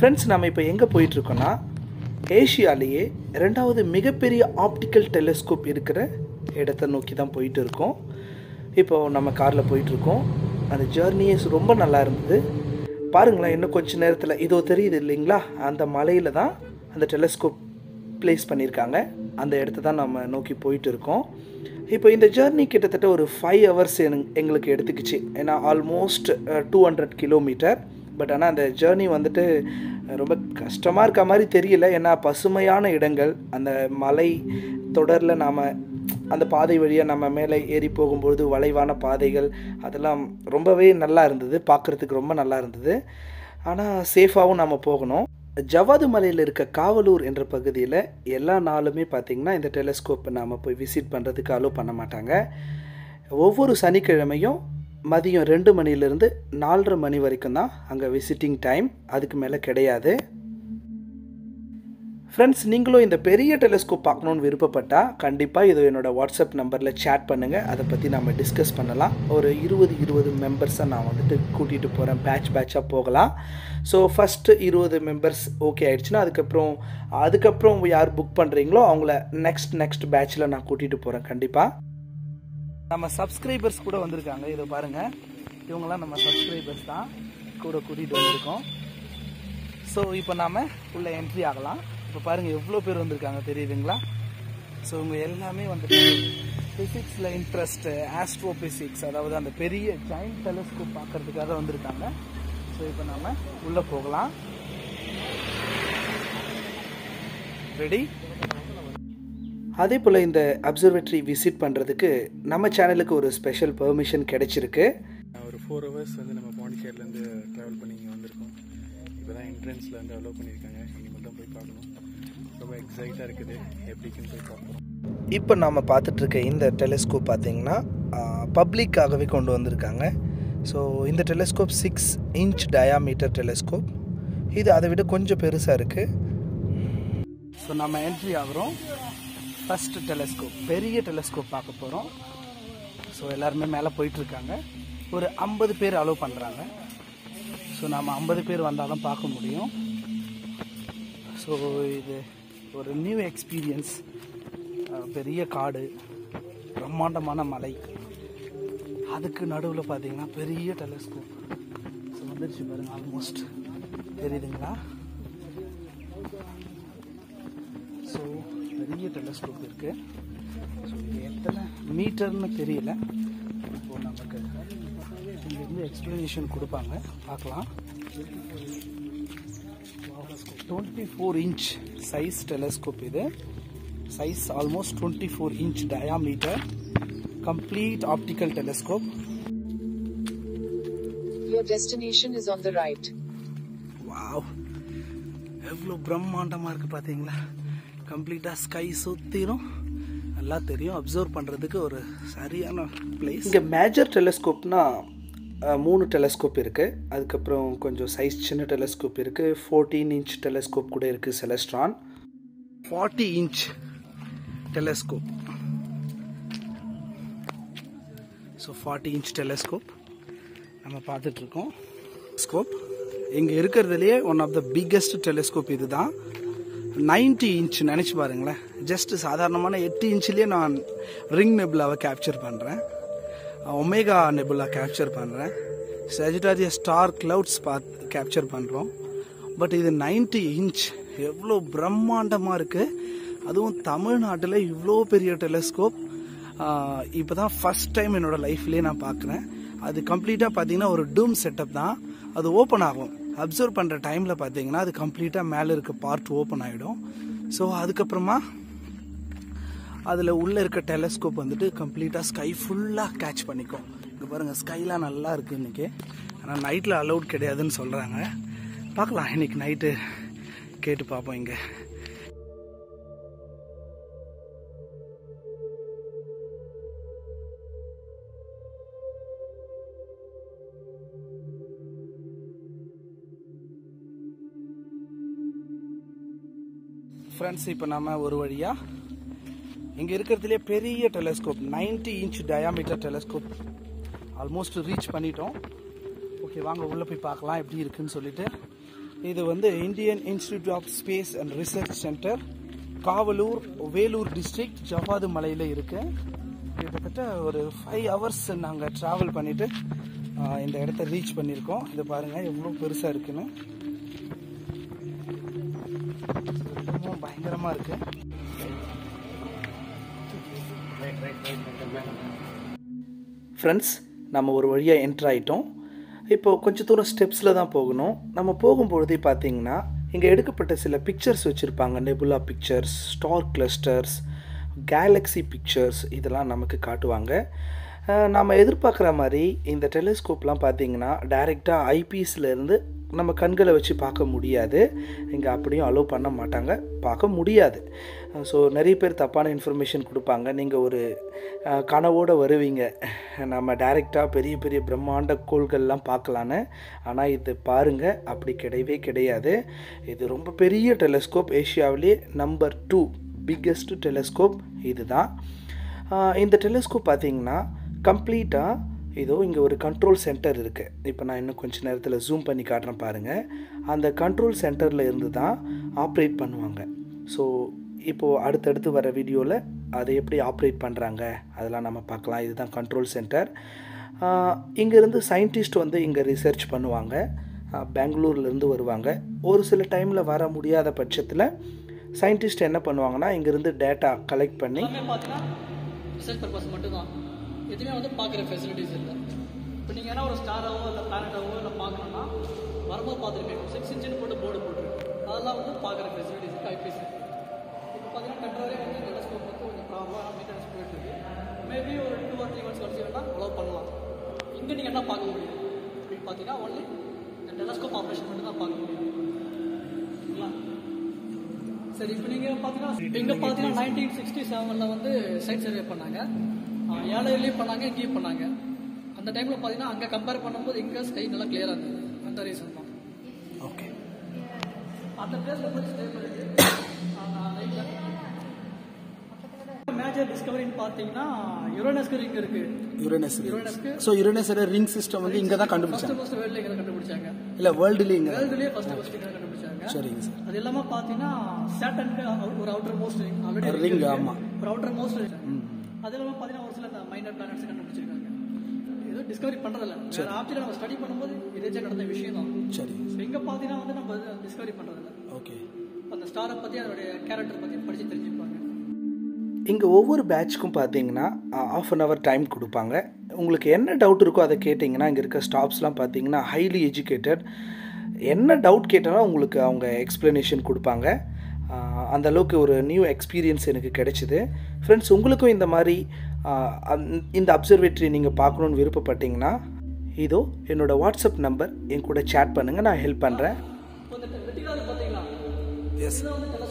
Friends, நம்ம இப்போ எங்கே போயிட்டுருக்கோன்னா ஏஷியாலேயே ரெண்டாவது மிகப்பெரிய ஆப்டிக்கல் டெலிஸ்கோப் இருக்கிற இடத்த நோக்கி தான் போயிட்டு இருக்கோம். இப்போது நம்ம காரில் போயிட்டுருக்கோம். அந்த ஜேர்னியே ரொம்ப நல்லா இருந்தது. பாருங்களேன், இன்னும் கொஞ்சம் நேரத்தில் இதோ தெரியுது இல்லைங்களா, அந்த மலையில் தான் அந்த டெலிஸ்கோப் ப்ளேஸ் பண்ணியிருக்காங்க. அந்த இடத்த தான் நம்ம நோக்கி போயிட்டு இருக்கோம். இப்போ இந்த ஜேர்னி கிட்டத்தட்ட ஒரு 5 hours எங்களுக்கு எடுத்துக்கிச்சு. ஏன்னா ஆல்மோஸ்ட் 200 கிலோமீட்டர். பட் ஆனால் அந்த ஜேர்னி வந்துட்டு ரொம்ப கஷ்டமாக இருக்க மாதிரி தெரியல. ஏன்னா பசுமையான இடங்கள், அந்த மலை தொடரில் நாம் அந்த பாதை வழியாக நம்ம மேலே ஏறி போகும்பொழுது வளைவான பாதைகள், அதெல்லாம் ரொம்பவே நல்லா இருந்தது. பார்க்குறதுக்கு ரொம்ப நல்லா இருந்தது. ஆனால் சேஃபாகவும் நம்ம போகணும். ஜவ்வாது மலையில் இருக்க காவலூர் என்ற பகுதியில் எல்லா நாளுமே பார்த்திங்கன்னா இந்த டெலிஸ்கோப்பை நாம் போய் விசிட் பண்ணுறதுக்கு அலோவ் பண்ண மாட்டாங்க. ஒவ்வொரு சனிக்கிழமையும் மதியம் 2 மணிலேருந்து 4:30 மணி வரைக்கும் தான் அங்கே விசிட்டிங் டைம். அதுக்கு மேலே கிடையாது. ஃப்ரெண்ட்ஸ், நீங்களும் இந்த பெரிய டெலிஸ்கோப் பார்க்கணுன்னு விருப்பப்பட்டால் கண்டிப்பாக இது என்னோடய வாட்ஸ்அப் நம்பரில் சேட் பண்ணுங்கள். அதை பற்றி நம்ம டிஸ்கஸ் பண்ணலாம். ஒரு 20 மெம்பர்ஸை நான் வந்துட்டு கூட்டிகிட்டு போகிறேன். பேட்சாக போகலாம். ஸோ ஃபஸ்ட்டு 20 மெம்பர்ஸ் ஓகே ஆகிடுச்சுன்னா அதுக்கப்புறம் யார் புக் பண்ணுறீங்களோ அவங்கள நெக்ஸ்ட் பேட்சில் நான் கூட்டிகிட்டு போகிறேன். கண்டிப்பாக நம்ம சப்ஸ்கிரைபர்ஸ் கூட வந்திருக்காங்க. இதை பாருங்கள், இவங்களாம் நம்ம சப்ஸ்கிரைபர்ஸ் தான் கூட கூட்டிகிட்டு வந்திருக்கோம். ஸோ இப்போ நாம் உள்ளே என்ட்ரி ஆகலாம். இப்போ பாருங்கள் எவ்வளோ பேர் வந்திருக்காங்க தெரியுதுங்களா. ஸோ இவங்க எல்லாமே வந்துட்டு ஃபிசிக்ஸில் இன்ட்ரெஸ்ட்டு, ஆஸ்ட்ரோபிசிக்ஸ், அதாவது அந்த பெரிய ஜாயிண்ட் டெலிஸ்கோப் பார்க்குறதுக்காக வந்திருக்காங்க. ஸோ இப்போ நாம் உள்ளே போகலாம். ரெடி? அதே போல் இந்த அப்சர்வேட்டரி விசிட் பண்ணுறதுக்கு நம்ம சேனலுக்கு ஒரு ஸ்பெஷல் பெர்மிஷன் கிடைச்சிருக்கு. ஒரு 4 hours வந்து நம்ம பாண்டிச்சேரியிலேருந்து ட்ராவல் பண்ணி இங்கே வந்திருக்கோம். இப்போ தான் என்ட்ரன்ஸில் வந்து அலோவ் பண்ணியிருக்காங்க. இனிமேல் தான் போய் பார்க்கணும். ரொம்ப எக்ஸைட்டாக இருக்குது, எப்படிக்குன்னு போய் பார்க்கணும். இப்போ நாம் பார்த்துட்ருக்க இந்த டெலிஸ்கோப் பார்த்திங்கன்னா பப்ளிக்காகவே கொண்டு வந்திருக்காங்க. ஸோ இந்த டெலிஸ்கோப் 6 inch டயாமீட்டர் டெலிஸ்கோப். இது அதை விட கொஞ்சம் பெருசாக இருக்குது. ஸோ நம்ம என்ட்ரி ஆகிறோம். ஃபஸ்ட்டு டெலிஸ்கோப், பெரிய டெலிஸ்கோப் பார்க்க போகிறோம். ஸோ எல்லாருமே மேலே போயிட்டுருக்காங்க. ஒரு 50 பேர் அலோவ் பண்ணுறாங்க. ஸோ நம்ம 50 பேர் வந்தாலும் பார்க்க முடியும். ஸோ இது ஒரு நியூ எக்ஸ்பீரியன்ஸ். பெரிய காடு, பிரம்மாண்டமான மலை, அதுக்கு நடுவில் பார்த்தீங்கன்னா பெரிய டெலிஸ்கோப். ஸோ வந்துருச்சு பாருங்கள், ஆல்மோஸ்ட் தெரியுதுங்களா. ஸோ பெரிய டெலிஸ்கோப் இருக்குது. ஸோ இது எத்தனை மீட்டர்னு தெரியல. இப்போது நமக்கு இங்கேருந்து எக்ஸ்ப்ளனேஷன் கொடுப்பாங்க, பார்க்கலாம். 24 inch சைஸ் டெலிஸ்கோப். இது size almost 24 inch diameter, complete optical telescope. Your destination is on the right. Wow, எவ்வளோ பிரம்மாண்டமாக இருக்குது பார்த்தீங்களா. கம்ப்ளீட்டாக ஸ்கை சுற்றிரும், நல்லா தெரியும். அப்சர்வ் பண்ணுறதுக்கு ஒரு சரியான பிளேஸ். இங்கே மேஜர் டெலிஸ்கோப்னா 3 டெலிஸ்கோப் இருக்குது. அதுக்கப்புறம் கொஞ்சம் சைஸ் சின்ன டெலிஸ்கோப் இருக்குது. 14 inch டெலிஸ்கோப் கூட இருக்குது, Celestron. 40 inch telescope. So 40 inch telescope நம்ம பார்த்துட்ருக்கோம். ஸ்கோப் இங்கே இருக்கிறதுலையே one of the biggest telescope இது தான். 90 inch நினச்சி பாருங்களேன். ஜஸ்ட் சாதாரணமான 8 inchலேயே நான் ரிங் நெபுலாவை கேப்சர் பண்ணுறேன், ஒமேகா நெபுலா கேப்சர் பண்ணுறேன், சஜிட்டாரியஸ் ஸ்டார் கிளவுட்ஸ் கேப்சர் பண்ணுறோம். பட் இது 90 inch எவ்வளோ பிரம்மாண்டமாக இருக்குது. அதுவும் தமிழ்நாட்டில் இவ்வளோ பெரிய டெலிஸ்கோப் இப்போ தான் ஃபஸ்ட் டைம் என்னோடய லைஃப்லேயே நான் பார்க்குறேன். அது கம்ப்ளீட்டாக பார்த்தீங்கன்னா ஒரு டூம் செட்டப் தான். அது ஓப்பன் ஆகும். அப்சர்வ் பண்ணுற டைமில் பார்த்தீங்கன்னா அது கம்ப்ளீட்டாக மேலே இருக்க பார்ட் ஓப்பன் ஆகிடும். ஸோ அதுக்கப்புறமா அதில் உள்ளே இருக்க டெலிஸ்கோப் வந்துட்டு கம்ப்ளீட்டாக ஸ்கை ஃபுல்லாக கேட்ச் பண்ணிக்கும். இங்கே பாருங்கள், ஸ்கைலாம் நல்லா இருக்குது இன்றைக்கி. ஆனால் நைட்டில் அலௌட் கிடையாதுன்னு சொல்கிறாங்க. பார்க்கலாம், இன்றைக்கி நைட்டு கேட்டு பார்ப்போம். இங்கே ஃப்ரெண்ட்ஸ், இப்போ நம்ம ஒரு வழியாக இங்கே இருக்கிறதுலே பெரிய telescope 90 inch diameter telescope almost reach பண்ணிட்டோம். ஓகே, வாங்க உள்ளே போய் பார்க்கலாம் எப்படி இருக்குன்னு சொல்லிட்டு. இது வந்து Indian institute of space and research centre, Kavalur, Vellore district, Javadhu மலையில் இருக்கு. கிட்டத்தட்ட ஒரு 5 hours நாங்கள் ட்ராவல் பண்ணிட்டு இந்த இடத்த ரீச் பண்ணியிருக்கோம். இதை பாருங்க எவ்வளோ பெருசாக இருக்குன்னு, ரொம்ப பயங்கரமாக இருக்கு. ஃப்ரெண்ட்ஸ், நம்ம ஒரு வழியாக என்ட்ரு ஆகிட்டோம். இப்போது கொஞ்சம் தூரம் ஸ்டெப்ஸில் தான் போகணும். நம்ம போகும்பொழுதே பார்த்தீங்கன்னா இங்கே எடுக்கப்பட்ட சில பிக்சர்ஸ் வச்சுருப்பாங்க. Nebula pictures, star clusters, galaxy pictures, இதெல்லாம் நமக்கு காட்டுவாங்க. நாம் எதிர்பார்க்குற மாதிரி இந்த டெலிஸ்கோப்லாம் பார்த்திங்கன்னா டைரெக்டாக ஐபீஸ்லேருந்து நம்ம கண்களை வச்சு பார்க்க முடியாது. இங்கே அப்படியும் அலோவ் பண்ண மாட்டாங்க, பார்க்க முடியாது. ஸோ நிறைய பேர் தப்பான இன்ஃபர்மேஷன் கொடுப்பாங்க. நீங்கள் ஒரு கனவோடு வருவீங்க, நம்ம டைரெக்டாக பெரிய பெரிய பிரம்மாண்ட கோள்கள்லாம் பார்க்கலான்னு. ஆனால் இது பாருங்கள், அப்படி கிடையவே கிடையாது. இது ரொம்ப பெரிய டெலிஸ்கோப், ஏஷியாவிலே நம்பர் 2 பிக்கெஸ்ட் டெலிஸ்கோப் இது தான். இந்த டெலிஸ்கோப் பார்த்திங்கன்னா கம்ப்ளீட்டாக இதோ இங்கே ஒரு கண்ட்ரோல் சென்டர் இருக்குது. இப்போ நான் இன்னும் கொஞ்சம் நேரத்தில் ஜூம் பண்ணி காட்டுறேன் பாருங்கள். அந்த கண்ட்ரோல் சென்டரில் இருந்து தான் ஆப்ரேட் பண்ணுவாங்க. ஸோ இப்போது அடுத்தடுத்து வர வீடியோவில் அதை எப்படி ஆப்ரேட் பண்ணுறாங்க அதெல்லாம் நம்ம பார்க்கலாம். இதுதான் கண்ட்ரோல் சென்டர். இங்கேருந்து சயின்டிஸ்ட் வந்து இங்கே ரிசர்ச் பண்ணுவாங்க. பெங்களூர்லேருந்து வருவாங்க. ஒரு சில டைமில் வர முடியாத பட்சத்தில் சயின்டிஸ்ட் என்ன பண்ணுவாங்கன்னா இங்கேருந்து டேட்டா கலெக்ட் பண்ணி ரிசர்ச் பர்பஸ் மட்டும்தான், எதுவுமே வந்து பார்க்குற ஃபெசிலிட்டிஸ் இல்லை. இப்போ நீங்கள் ஏன்னா ஒரு ஸ்டாராவோ இல்லை பிளானட்டாவோ இல்லை பார்க்கணுன்னா வரும்போது பார்த்துருப்பீங்க, 6 inch போட்டு போர்டு போட்டுருக்கு. அதெல்லாம் வந்து பார்க்குற ஃபெசிலிட்டிஸ் ஐபிஎஸ். இப்போ பார்த்தீங்கன்னா டெம்பரரி வந்து டெலஸ்கோப் வந்து கொஞ்சம் ப்ராப்ளமாக மெயின்டெனன்ஸ் போயிட்டுருக்கு. மேபி ஒரு 2 or 3 months கழிச்சு வேணால் அலோவ் பண்ணலாம். இங்கே நீங்கள் என்ன பார்க்க முடியும் அப்படின்னு பார்த்தீங்கன்னா ஒன்லி இந்த டெலஸ்கோப் ஆப்ரேஷன் மட்டும் தான் பார்க்க முடியும். சரி, இப்போ நீங்கள் பார்த்தீங்கன்னா இங்கே பார்த்தீங்கன்னா 1967 வந்து சைட் சர்வே பண்ணாங்க. 7 பண்ணாங்க, இங்கேயும் பண்ணாங்க. அந்த டைமில் பார்த்தீங்கன்னா அங்கே கம்பேர் பண்ணும்போது இங்கே ஸ்கை நல்லா கிளியராக இருந்தது. அந்த ரீசன் தான். ஓகே, அந்த பிளேஸில் போய் ஸ்டே பண்ணிட்டு மேஜர் டிஸ்கவரின்னு பார்த்தீங்கன்னா யுரேனஸ்க்கு ரிங் இருக்குது. யுரேனஸ்க்கு ஸோ யுரேனஸோட ரிங் சிஸ்டம் வந்து இங்கே தான் கண்டுபிடிச்சாங்க. ஃபர்ஸ்ட் வேர்ல்டில் இங்கே தான் கண்டுபிடிச்சாங்க. இல்லை வேர்ல்டுலேயே ஃபர்ஸ்ட் இங்கே தான் கண்டுபிடிச்சாங்க. சரிங்க சார். அது இல்லாமல் பார்த்தீங்கன்னா சேட்டனுக்கு ஒரு outer most ring already ring. ஆமாம், ஒரு அவுட்டர் மோஸ்ட் ரிங். அது இல்லாமல் பார்த்தீங்கன்னா ஒரு சில இந்த மைனர் பிளானட்ஸ் கண்டுபிடிச்சிருக்காங்க. ஏதோ டிஸ்கவரி பண்ணுறதில்ல, வேறு ஆப்ஜெக்ட் நம்ம ஸ்டடி பண்ணும்போது இதே நடந்த விஷயம் தான். சரி, இங்கே பார்த்தீங்கன்னா வந்து நம்ம டிஸ்கவரி பண்ணுறதில்ல. ஓகே. அந்த ஸ்டாரை பற்றி அதோடைய கேரக்டர் பற்றி படித்து தெரிஞ்சுப்பாங்க. இங்கே ஒவ்வொரு பேட்ச்க்கும் பார்த்தீங்கன்னா 1/2 an hour டைம் கொடுப்பாங்க. உங்களுக்கு என்ன டவுட் இருக்கோ அதை கேட்டிங்கன்னா இங்கே இருக்க ஸ்டாஃப்ஸ்லாம் பார்த்தீங்கன்னா ஹைலி எஜுகேட்டட். என்ன டவுட் கேட்டாலும் உங்களுக்கு அவங்க எக்ஸ்ப்ளனேஷன் கொடுப்பாங்க. அந்தளவுக்கு ஒரு நியூ எக்ஸ்பீரியன்ஸ் எனக்கு கிடைச்சிது. ஃப்ரெண்ட்ஸ், உங்களுக்கும் இந்த மாதிரி இந்த அப்சர்வேட்டரி நீங்கள் பார்க்கணுன்னு விருப்பப்பட்டீங்கன்னா இதோ என்னோடய வாட்ஸ்அப் நம்பர், என் கூட சேட் பண்ணுங்கள், நான் ஹெல்ப் பண்ணுறேன். எஸ்,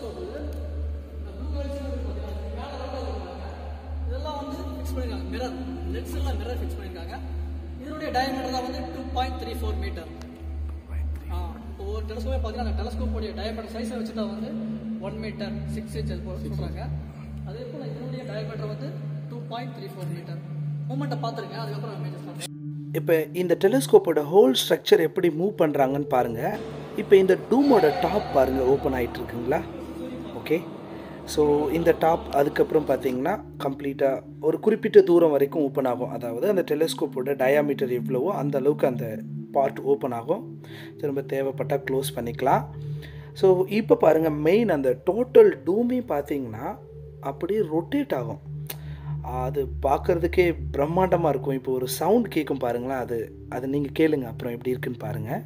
மிரர் ஃபிக்ஸ் பண்ணிருக்காங்க. இதனுடைய டயமீட்டர் தான் வந்து 2.34 மீட்டர். ஒரு டெலஸ்கோப்பே பார்த்தீங்கன்னா அந்த டெலஸ்கோப்போடைய டயமீட்டர் சைஸை வச்சுட்டா வந்து 1 meter 6 inches சொல்கிறாங்க. அதே போல் இதனுடைய டயமீட்டர் வந்து 2.34 மீட்டர். மூமெண்ட்டை பார்த்துருங்க, அதுக்கப்புறம் மேஜர் சொல்கிறேன். இப்போ இந்த டெலிஸ்கோப்போட ஹோல் ஸ்ட்ரக்சர் எப்படி மூவ் பண்ணுறாங்கன்னு பாருங்கள். இப்போ இந்த டூமோட டாப் பாருங்கள், ஓப்பன் ஆகிட்டு இருக்குங்களா? ஓகே. ஸோ இந்த டாப் அதுக்கப்புறம் பார்த்தீங்கன்னா கம்ப்ளீட்டாக ஒரு குறிப்பிட்ட தூரம் வரைக்கும் ஓப்பன் ஆகும். அதாவது அந்த டெலிஸ்கோப்போட டயாமீட்டர் எவ்வளவோ அந்த அளவுக்கு அந்த பார்ட் ஓப்பன் ஆகும். திரும்ப தேவைப்பட்டால் க்ளோஸ் பண்ணிக்கலாம். ஸோ இப்போ பாருங்கள், மெயின் அந்த டோட்டல் டூமே பார்த்தீங்கன்னா அப்படியே ரொட்டேட் ஆகும். அது பார்க்குறதுக்கே பிரம்மாண்டமாக இருக்கும். இப்போ ஒரு சவுண்ட் கேட்கும் பாருங்களேன், அது நீங்கள் கேளுங்க, அப்புறம் எப்படி இருக்குன்னு பாருங்கள்.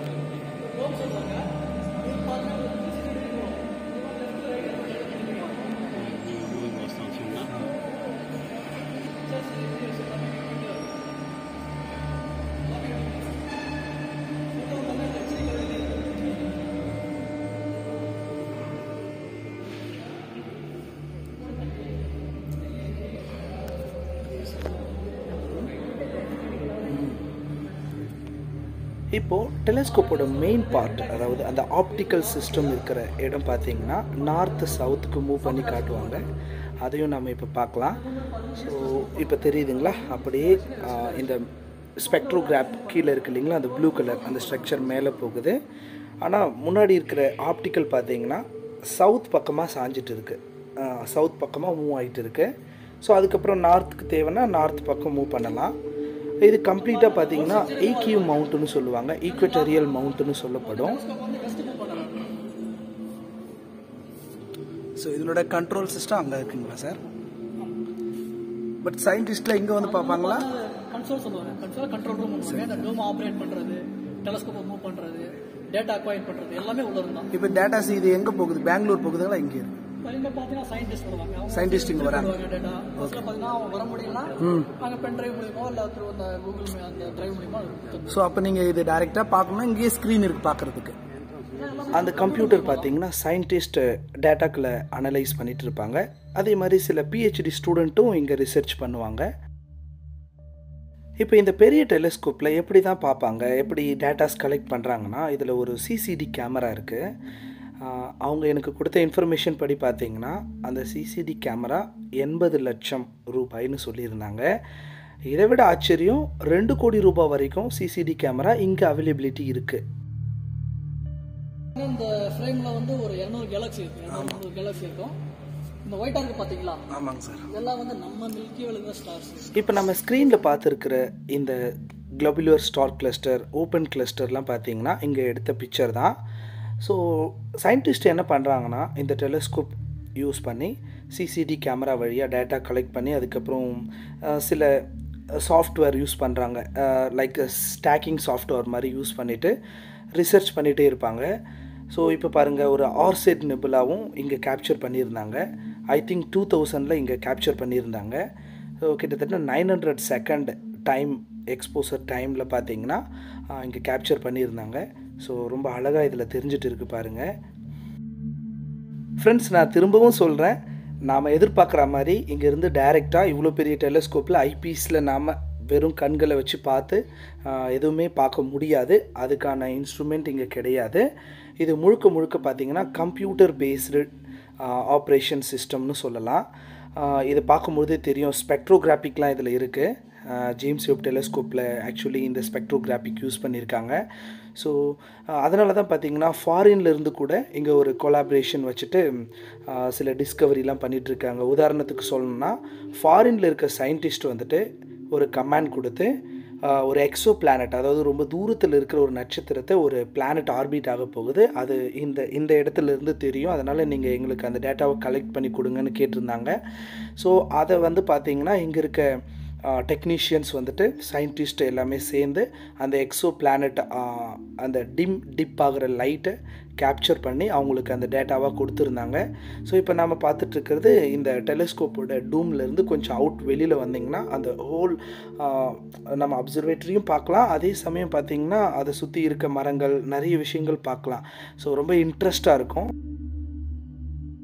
இப்போது டெலிஸ்கோப்போட மெயின் பார்ட், அதாவது அந்த ஆப்டிக்கல் சிஸ்டம் இருக்கிற இடம் பார்த்திங்கன்னா நார்த்து சவுத்துக்கு மூவ் பண்ணி காட்டுவாங்க. அதையும் நம்ம இப்போ பார்க்கலாம். ஸோ இப்போ தெரியுதுங்களா, அப்படியே இந்த ஸ்பெக்ட்ரோகிராப் கீழே இருக்குது இல்லைங்களா, அந்த ப்ளூ கலர் அந்த ஸ்ட்ரக்சர் மேலே போகுது. ஆனால் முன்னாடி இருக்கிற ஆப்டிக்கல் பார்த்தீங்கன்னா சவுத் பக்கமாக சாஞ்சிட்டு இருக்குது, சவுத் பக்கமாக மூவ் ஆகிட்டு இருக்குது. ஸோ அதுக்கப்புறம் நார்த்துக்கு தேவைன்னா நார்த் பக்கம் மூவ் பண்ணலாம். இது கம்ப்ளீட்டாக பார்த்தீங்கன்னா ஈக்யூ மவுண்ட்டுன்னு சொல்லுவாங்க, ஈக்வட்டோரியல் மவுண்ட்டுன்னு சொல்லப்படும். ஸோ இதனோட கண்ட்ரோல் சிஸ்டம் அங்கே இருக்குங்களா சார்? பட் சயின்டிஸ்ட்ல இங்கே வந்து பார்ப்பாங்களா? கன்சோல் சொல்லுவாங்க, கண்ட்ரோல் ரூம் பண்ணுவாங்க. இந்த டோம் ஆப்ரேட் பண்ணுறது, டெலஸ்கோப்பை மூவ் பண்ணுறது, டேட்டா அக்வைர் பண்ணுறது எல்லாமே உள்ள இருந்தான். இப்போ டேட்டாஸ் இது எங்கே போகுது? பெங்களூர் போகுதுங்களா? இங்கே இருக்கு. இங்கே பார்த்தீங்கன்னா சயின்டிஸ்ட் வருவாங்க, சயின்டிஸ்ட் இங்கே வராங்க. டேட்டா பார்த்தீங்கன்னா அவங்க வர முடியலன்னா அங்கே பென் டிரைவ் மூலியமோ இல்லை த்ரூ அந்த கூகுள் அந்த டிரைவ் மூலியமா. ஸோ அப்போ நீங்கள் இது டைரெக்டாக பார்க்கணும்னா இங்கேயே ஸ்க்ரீன் இருக்குது பார்க்குறதுக்கு. அந்த கம்ப்யூட்டர் பார்த்தீங்கன்னா சயின்டிஸ்ட் டேட்டாக்களை அனலைஸ் பண்ணிட்டு இருப்பாங்க. அதே மாதிரி சில பிஹெச்டி ஸ்டூடெண்ட்டும் இங்கே ரிசர்ச் பண்ணுவாங்க. இப்போ இந்த பெரிய டெலிஸ்கோப்பில் எப்படி தான் பார்ப்பாங்க, எப்படி டேட்டாஸ் கலெக்ட் பண்ணுறாங்கன்னா, இதில் ஒரு சிசிடி கேமரா இருக்குது. அவங்க எனக்கு கொடுத்த இன்ஃபர்மேஷன் படி பார்த்தீங்கன்னா அந்த சிசிடி கேமரா 80 லட்சம் ரூபாய்னு சொல்லியிருந்தாங்க. இதை விட ஆச்சரியம், 2 கோடி ரூபாய் வரைக்கும் சிசிடி கேமரா இங்கே அவைலபிலிட்டி இருக்குது. இந்த ஃப்ரேமில் வந்து ஒரு 200 கேலக்ஸி இருக்குது, 200 கேலக்ஸி இருக்கும். இந்த ஒயிட் ஆர்க்கு பார்த்தீங்களா? ஆமாங்க சார். இதெல்லாம் வந்து நம்ம மில்கி வேல ஸ்டார்ஸ். இப்போ நம்ம ஸ்க்ரீனில் பார்த்துருக்கிற இந்த குளோபுலர் ஸ்டார் கிளஸ்டர், ஓப்பன் கிளஸ்டர்லாம் பார்த்தீங்கன்னா இங்கே எடுத்த பிக்சர் தான். ஸோ சயின்டிஸ்ட் என்ன பண்ணுறாங்கன்னா, இந்த டெலிஸ்கோப் யூஸ் பண்ணி சிசிடி கேமரா வழியாக டேட்டா கலெக்ட் பண்ணி அதுக்கப்புறம் சில சாஃப்ட்வேர் யூஸ் பண்ணுறாங்க, லைக் ஸ்டாக்கிங் சாஃப்ட்வேர் மாதிரி யூஸ் பண்ணிவிட்டு ரிசர்ச் பண்ணிகிட்டே இருப்பாங்க. ஸோ இப்போ பாருங்கள், ஒரு ஆர்செட் நெபுலாவும் இங்கே கேப்சர் பண்ணியிருந்தாங்க. ஐ திங்க் 2000 இங்கே கேப்சர் பண்ணியிருந்தாங்க. ஸோ கிட்டத்தட்ட 900 செகண்ட் டைம் எக்ஸ்போசர் டைமில் பார்த்தீங்கன்னா இங்கே கேப்சர் பண்ணியிருந்தாங்க. ஸோ ரொம்ப அழகாக இதில் தெரிஞ்சிட்டு இருக்குது பாருங்கள். ஃப்ரெண்ட்ஸ், நான் திரும்பவும் சொல்கிறேன், நாம் எதிர்பார்க்குற மாதிரி இங்கேருந்து டைரெக்டாக இவ்வளோ பெரிய டெலிஸ்கோப்பில் ஐபீஸில் நாம் வெறும் கண்களை வச்சு பார்த்து எதுவுமே பார்க்க முடியாது. அதுக்கான இன்ஸ்ட்ருமெண்ட் இங்கே கிடையாது. இது முழுக்க முழுக்க பார்த்திங்கன்னா கம்ப்யூட்டர் பேஸ்டு ஆப்ரேஷன் சிஸ்டம்னு சொல்லலாம். இதை பார்க்கும்போதே தெரியும், ஸ்பெக்ட்ரோகிராஃபிக்லாம் இதில் இருக்குது. ஜேம்ஸ் வெப் டெலிஸ்கோப்பில் ஆக்சுவலி இந்த ஸ்பெக்ட்ரோகிராஃபிக் யூஸ் பண்ணியிருக்காங்க. ஸோ அதனால தான் பார்த்திங்கன்னா ஃபாரின்லேருந்து கூட இங்கே ஒரு கொலாபரேஷன் வச்சுட்டு சில டிஸ்கவரிலாம் பண்ணிகிட்ருக்காங்க. உதாரணத்துக்கு சொல்லணும்னா, ஃபாரினில் இருக்க சயின்டிஸ்ட் வந்துட்டு ஒரு கமாண்ட் கொடுத்து ஒரு எக்ஸோ பிளானட், அதாவது ரொம்ப தூரத்தில் இருக்கிற ஒரு நட்சத்திரத்தை ஒரு பிளானட் ஆர்பிட் ஆக போகுது, அது இந்த இடத்துலேருந்து தெரியும், அதனால் நீங்கள் எங்களுக்கு அந்த டேட்டாவை கலெக்ட் பண்ணி கொடுங்கன்னு கேட்டிருந்தாங்க. ஸோ அதை வந்து பார்த்திங்கன்னா இங்கே இருக்க டெக்னீஷியன்ஸ் வந்துட்டு சயின்டிஸ்ட் எல்லாமே சேர்ந்து அந்த எக்ஸோ பிளானட் அந்த டிப் ஆகிற லைட்டை கேப்சர் பண்ணி அவங்களுக்கு அந்த டேட்டாவாக கொடுத்துருந்தாங்க. ஸோ இப்போ நம்ம பார்த்துட்ருக்கிறது இந்த டெலிஸ்கோப்போட டூம்லேருந்து கொஞ்சம் அவுட் வெளியில் வந்திங்கன்னா அந்த ஹோல் நம்ம அப்சர்வேட்டரியும் பார்க்கலாம். அதே சமயம் பார்த்திங்கன்னா அதை சுற்றி இருக்க மரங்கள், நிறைய விஷயங்கள் பார்க்கலாம். ஸோ ரொம்ப இன்ட்ரெஸ்டாக இருக்கும்.